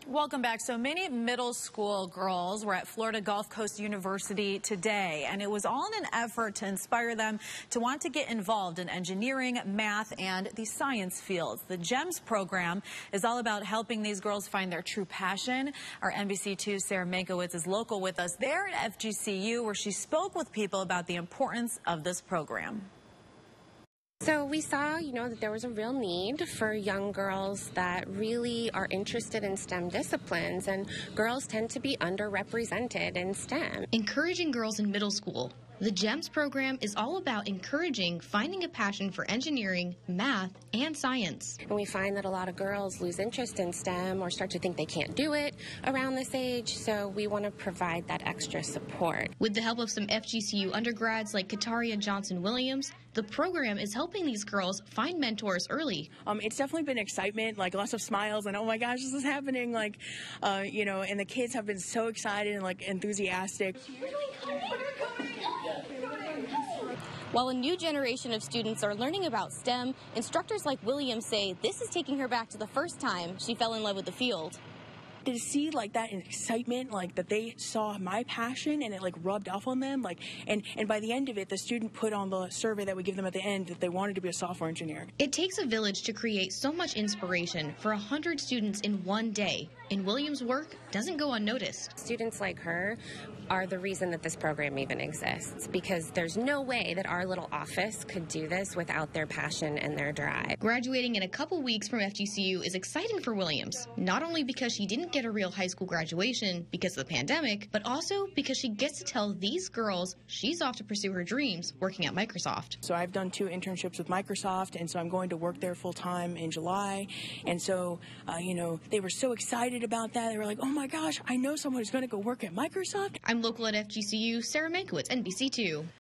Welcome back. So many middle school girls were at Florida Gulf Coast University today, and it was all in an effort to inspire them to want to get involved in engineering, math, and the science fields. The GEMS program is all about helping these girls find their true passion. Our NBC2's Sarah Mankiewicz is local with us there at FGCU, where she spoke with people about the importance of this program. So we saw, that there was a real need for young girls that really are interested in STEM disciplines, and girls tend to be underrepresented in STEM. Encouraging girls in middle school. The GEMS program is all about encouraging finding a passion for engineering, math, and science. And we find that a lot of girls lose interest in STEM or start to think they can't do it around this age, so we want to provide that extra support. With the help of some FGCU undergrads like Kataria Johnson-Williams, the program is helping these girls find mentors early. It's definitely been excitement, like lots of smiles and, oh my gosh, this is happening, and the kids have been so excited and enthusiastic. While a new generation of students are learning about STEM, instructors like Williams say this is taking her back to the first time she fell in love with the field. To see that excitement, that they saw my passion and it rubbed off on them, and by the end of it, the student put on the survey that we give them at the end that they wanted to be a software engineer. It takes a village to create so much inspiration for 100 students in one day, and Williams' work doesn't go unnoticed. Students like her are the reason that this program even exists, because there's no way that our little office could do this without their passion and their drive. Graduating in a couple weeks from FGCU is exciting for Williams, not only because she didn't get a real high school graduation because of the pandemic, but also because she gets to tell these girls she's off to pursue her dreams working at Microsoft. So I've done 2 internships with Microsoft, and so I'm going to work there full-time in July, and so, they were so excited about that. They were like, oh my gosh, I know someone who's going to go work at Microsoft. I'm local at FGCU, Sarah Mankiewicz, NBC2.